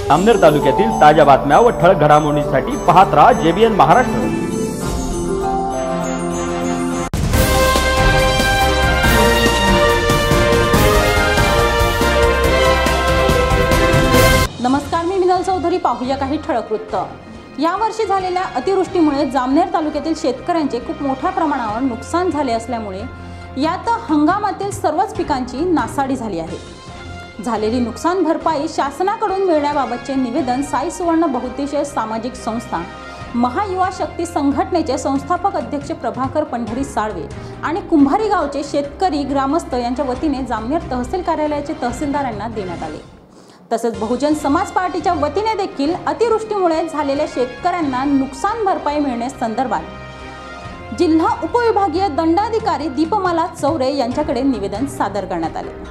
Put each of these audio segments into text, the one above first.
जामनेर तालुक्यातील ताज्या बातम्या व ठळक घडामोडींसाठी पाहत राहा JBN महाराष्ट्र। नमस्कार, मी मिनल चौधरी। पाहूया काही ठळक वृत्त। यावर्षी झालेल्या अतिवृष्टीमुळे जामनेर तालुक्यातील शेतकऱ्यांचे खूप मोठ्या प्रमाणावर नुकसान झाले असल्यामुळे यात हंगामातील सर्वच पिकांची नासाडी झाली आहे। झालेली नुकसान भरपाई शासनाकडून मिळण्याबाबतचे निवेदन साई सुवर्ण बहुउद्देशीय सामाजिक संस्था महायुवा शक्ती संघटनेचे संस्थापक अध्यक्ष प्रभाकर पंढरी साळवे आणि कुंभारी गावचे शेतकरी ग्रामस्थ यांच्या वतीने जामनेर तहसील कार्यालयाचे तहसीलदारांना देण्यात आले। तसेच बहुजन समाज पार्टीच्या वतीने देखील अतिवृष्टीमुळे झालेल्या शेतकऱ्यांना नुकसान भरपाई मिळण्यासंदर्भात जिल्हा उपविभागीय दंडाधिकारी दीपमाला चौरे यांच्याकडे निवेदन सादर करण्यात आले।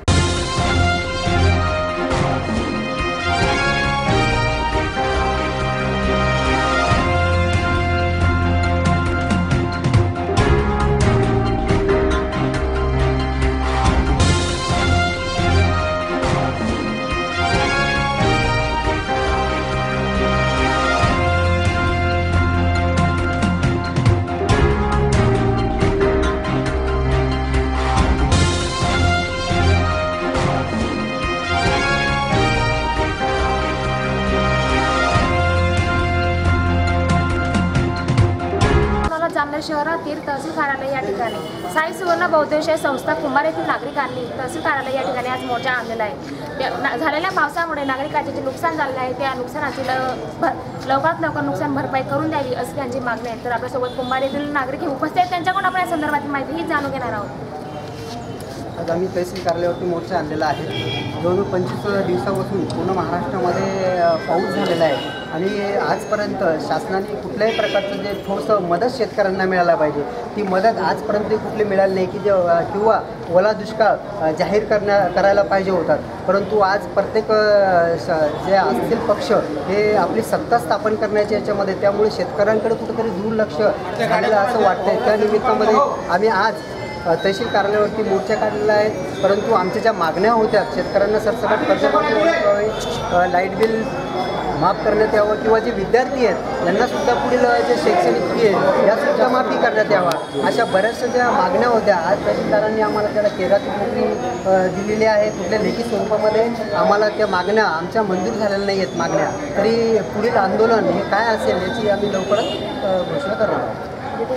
जामनेर शहरातील तहसील कार्यालय या ठिकाणी साई सुवर्ण बहुउद्देशीय संस्था कुंभार येथील नागरिकांनी तहसील कार्यालय या ठिकाणी आज मोर्चा आणलेला आहे। झालेल्या पावसामुळे नागरिकांचे जे नुकसान झालेले आहे त्या नुकसानाची लवकरात लवकर नुकसान भरपाई करून द्यावी अशी त्यांची मागणी आहे। तर आपल्यासोबत कुंभार येथील नागरिक उपस्थित आहेत, त्यांच्याकडून आपण या संदर्भातील माहिती ही जाणून घेणार आहोत। आज आम्ही तहसील कार्यालयावरती मोर्चा आणलेला आहे। जवळजवळ 25 दिवसापासून पूर्ण महाराष्ट्रामध्ये पाऊस झालेला आहे आणि आजपर्यंत शासनाने कुठल्याही प्रकारचं जे ठोस मदत शेतकऱ्यांना मिळायला पाहिजे ती मदत आजपर्यंत कुठली मिळाली नाही की किंवा ओला दुष्काळ जाहीर करायला पाहिजे होतात। परंतु आज प्रत्येक जे असतील पक्ष हे आपली सत्ता स्थापन करण्याच्या याच्यामध्ये त्यामुळे शेतकऱ्यांकडे कुठेतरी दुर्लक्ष झालेलं असं वाटतंय। त्या निमित्तामध्ये आम्ही आज तहसील कार्यालयावरती मोर्चा काढलेला आहे। परंतु आमच्या ज्या मागण्या होत्या शेतकऱ्यांना सरसकट कर्जमाफी व्हावी, लाईट बिल माफ करण्यात यावं किंवा जे विद्यार्थी आहेत यांनासुद्धा पुढील जे शैक्षणिक फी आहे यासुद्धा माफी करण्यात यावा, अशा बऱ्याचशा ज्या मागण्या होत्या आज तहसीलदारांनी आम्हाला त्याला केराची नोकरी दिलेली आहे। कुठल्या लेखी स्वरूपामध्ये आम्हाला त्या मागण्या आमच्या मंजूर झालेल्या नाही आहेत मागण्या, तरी पुढील आंदोलन हे काय असेल याची आम्ही लवकरच घोषणा करणार आहोत।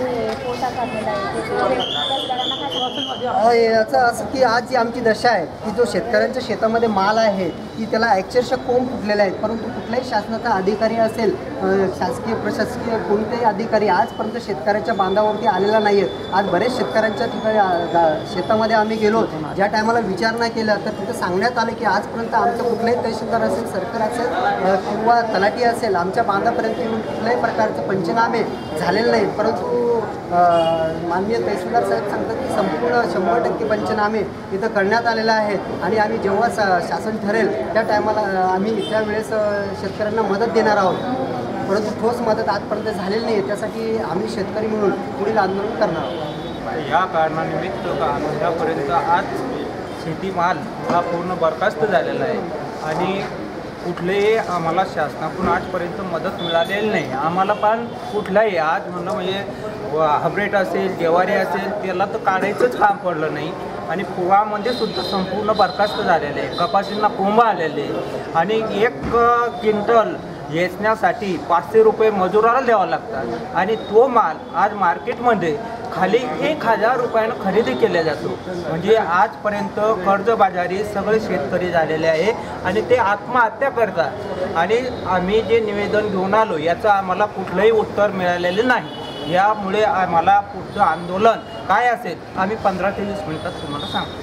याचं असं की आज जी आमची दशा आहे की जो शेतकऱ्यांच्या शेतामध्ये माल आहे की त्याला अक्षरशः कोंब फुटलेले आहेत, परंतु कुठलाही शासनाचा अधिकारी असेल शासकीय प्रशासकीय कोणतेही अधिकारी आजपर्यंत शेतकऱ्याच्या बांधावरती आलेला नाही आहे। आज बरेच शेतकऱ्यांच्या ठिकाणी शेतामध्ये आम्ही गेलो, ज्या टायमाला विचारणा केला तर तिथं सांगण्यात आलं की आजपर्यंत आमचं कुठलाही तहसीलदार असेल, सरकार असेल किंवा तलाठी असेल आमच्या बांधापर्यंत येऊन कुठल्याही प्रकारचे पंचनामे झालेले नाहीत। परंतु माननीय तहसीलदार साहेब सांगतात की संपूर्ण 100% पंचनामे इथं करण्यात आलेले आहेत आणि आम्ही जेव्हा शासन ठरेल त्या टायमाला आम्ही त्यावेळेस शेतकऱ्यांना मदत देणार आहोत। परंतु ठोस मदत आजपर्यंत झालेली नाही, त्यासाठी आम्ही शेतकरी म्हणून पुढील आंदोलन करणार आहोत। या कारणानिमित्त आतापर्यंत आज शेतीमाल हा पूर्ण बरखास्त झालेला आहे आणि कुठलेही आम्हाला शासनाकडून आजपर्यंत मदत मिळालेली नाही। आम्हाला पण कुठलाही आज म्हणलं म्हणजे हायब्रिड असेल, ज्वारी असेल त्याला तर काढायचंच काम पडलं नाही आणि पोहामध्ये सुद्धा संपूर्ण बरखास्त झालेले आहे। कपाशींना कोंब आलेले आणि 1 क्विंटल वेचण्यासाठी 500 रुपये मजुराला द्यावं लागतात आणि तो माल आज मार्केटमध्ये खाली 1000 रुपयानं खरेदी केला जातो। म्हणजे आजपर्यंत कर्जबाजारी सगळे शेतकरी झालेले आहे आणि ते आत्महत्या करतात आणि आम्ही जे निवेदन घेऊन आलो याचं आम्हाला कुठलंही उत्तर मिळालेलं नाही। यामुळे आम्हाला पुढचं आंदोलन काय असेल आम्ही 15 ते 20 मिनिटात तुम्हाला सांगतो।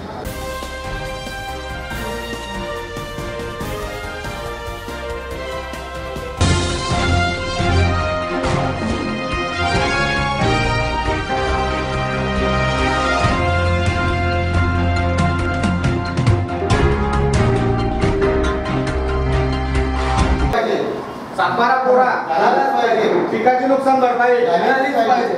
सातबारा कोरा झालाच पाहिजे, पिकाची नुकसान भरपाई मिळालीच पाहिजे।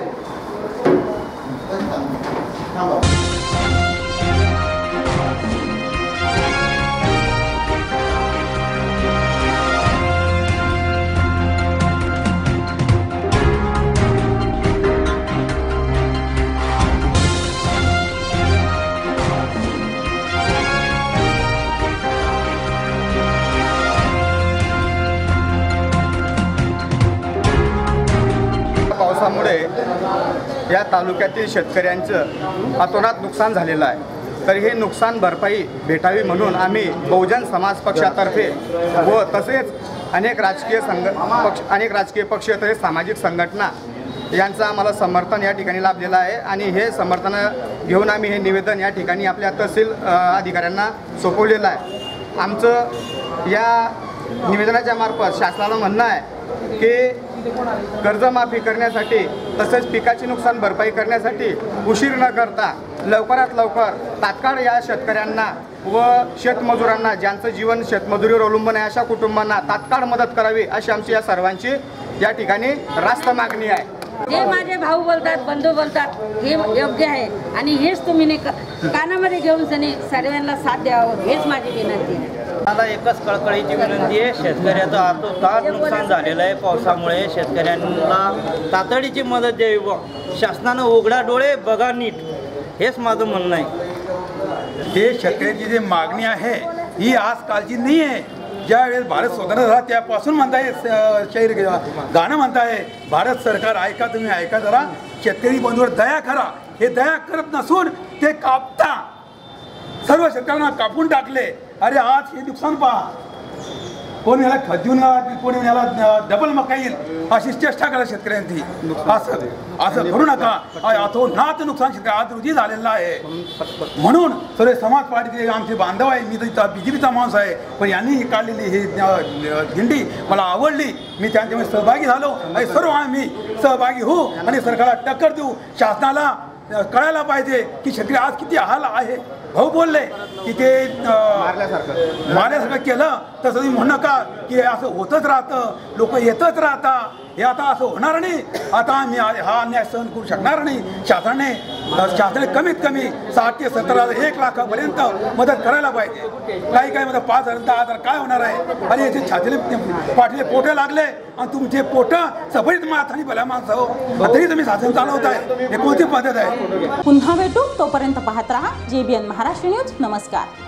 या तालुक्यातील शेतकऱ्यांचं अतोनात नुकसान झालेलं आहे. तर हे नुकसान भरपाई भेटावी म्हणून आम्ही बहुजन समाज पक्षातर्फे व तसेच अनेक राजकीय पक्ष तसेच सामाजिक संघटना यांचं आम्हाला समर्थन या ठिकाणी लाभलेलं आहे. आणि हे समर्थन घेऊन आम्ही हे निवेदन या ठिकाणी आपल्या तहसील अधिकाऱ्यांना सोपवलेलं आहे. आमचं या निवेदनाच्या मार्फत शासनाला म्हणणं आहे की कर्जमाफी करण्यासाठी तसेच पिकाची नुकसान भरपाई करण्यासाठी उशीर न करता लवकरात लवकर तात्काळ या शेतकऱ्यांना व शेतमजुरांना ज्यांचं जीवन शेतमजुरीवर अवलंबून आहे अशा कुटुंबांना तात्काळ मदत करावी अशी आमची या सर्वांची या ठिकाणी रास्त मागणी आहे. जे माझे भाऊ बोलतात, बंधू बोलतात हे योग्य आहे आणि हेच तुम्ही कानामध्ये घेऊन सर्वांना साथ द्यावं हेच माझी विनंती आहे. मला एकच कळकळीची विनंती आहे, शेतकऱ्याचं आतोनात नुकसान झालेलं आहे. पावसामुळे शेतकऱ्यांना तातडीची मदत द्यावी व शासनानं उघडा डोळे बघा नीट हेच माझं म्हणणं आहे. हे शेतकऱ्याची जी मागणी आहे ही आजकालची नाही आहे. ज्यावेळेस भारत स्वतंत्र झाला त्यापासून म्हणताय शाहीर गाणं म्हणताय, भारत सरकार ऐका तुम्ही ऐका जरा, शेतकरी बंधूवर दया करा. हे दया करत नसून ते कापता सर्व शेतकऱ्यांना कापून टाकले. अरे आज हे नुकसान पहा, कोण याला खत देऊन कोण याला डबल मका येईल अशी चेष्टा करा शेतकऱ्यांची. असं करू नका. अतोनात नुकसान शेतकरी आज रोजी झालेलं आहे. म्हणून सर्व समाज पार्टीचे आमचे बांधव आहे, मी तर BJPचा माणूस आहे, पण यांनी ही काढलेली ही दिंडी मला आवडली. मी त्यांच्यामध्ये सहभागी झालो आणि सर्व आम्ही सहभागी होऊ आणि सरकारला टक्कर देऊ. शासनाला कळायला पाहिजे की शेतकरी आज किती हाल आहे. भाऊ बोलले की ते मारल्यासारखं केलं तसं तुम्ही म्हणू नका की असं होतच राहतं, लोक येतच राहतात. हे आता असं होणार नाही. आता आम्ही हा अन्याय सहन करू शकणार नाही. शासनाने कमीत कमी 60 ते 70,000 1 लाखापर्यंत मदत करायला पाहिजे. काही मदत 5,000 10,000 काय होणार आहे. आणि याचे छातीले पाठीले पोटे लागले आणि तुमचे पोटं सफळीत माथानी भल्या माणसं तरी तुम्ही शासन चालवताय. हे कोणती पद्धत आहे. पुन्हा भेटू, तोपर्यंत पाहत रहा JBN महाराष्ट्र न्यूज. नमस्कार.